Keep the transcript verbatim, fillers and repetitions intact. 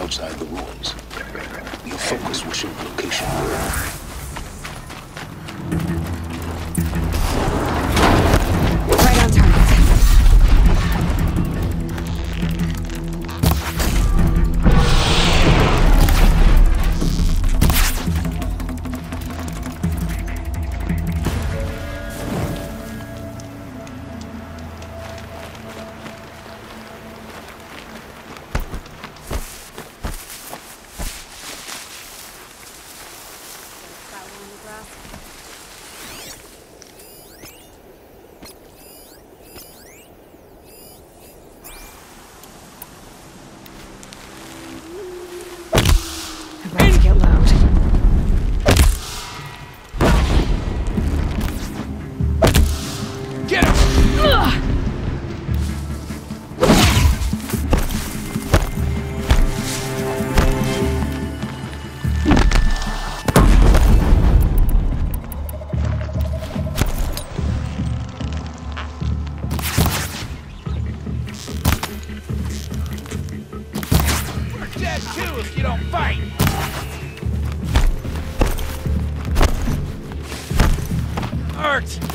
outside the ruins. Your focus will show the location. Right on target. About to get loud. Get him! Ugh! We're dead too if you don't fight! Art!